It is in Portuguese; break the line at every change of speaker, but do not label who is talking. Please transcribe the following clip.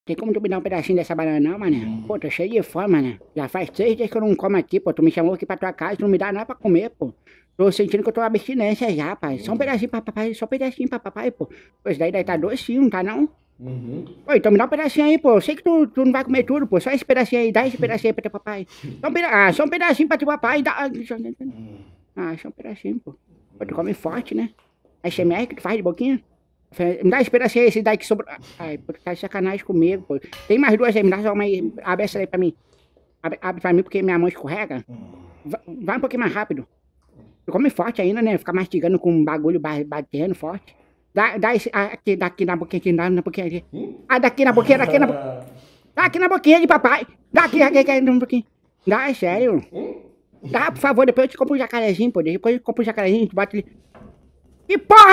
Tem como tu me dar um pedacinho dessa banana não, mané? Pô, tô cheio de fome, mané. Já faz 6 dias que eu não como aqui, pô. Tu me chamou aqui pra tua casa, tu não me dá nada pra comer, pô. Tô sentindo que eu tô abstinência já, pai. Só um pedacinho pra papai, só um pedacinho pra papai, pô. Pô, isso daí tá docinho, não tá não? Pô, então me dá um pedacinho aí, pô. Eu sei que tu não vai comer tudo, pô. Só esse pedacinho aí, dá esse pedacinho aí pra teu papai. Só um pedacinho pra teu papai. Só um pedacinho, pô. Pô, tu come forte, né? SMR que tu faz de boquinha? Me dá esse pedacinho aí, esse daí que sobrou. Ai, pô, tu tá de sacanagem comigo, pô. Tem mais duas aí, me dá só uma aí. Abre essa aí pra mim. Abre pra mim porque minha mão escorrega. Vai um pouquinho mais rápido. Tu come forte ainda, né? Fica mastigando com um bagulho batendo forte. Dá esse. Daqui na boquinha aqui, na boquinha aqui. Daqui na boquinha, daqui na boquinha. Daqui na boquinha de papai. Daqui na boquinha. Dá, é sério. Dá, por favor, depois eu te compro um jacarezinho, pô. Depois eu compro um jacarezinho, tu bate ali. Que porra!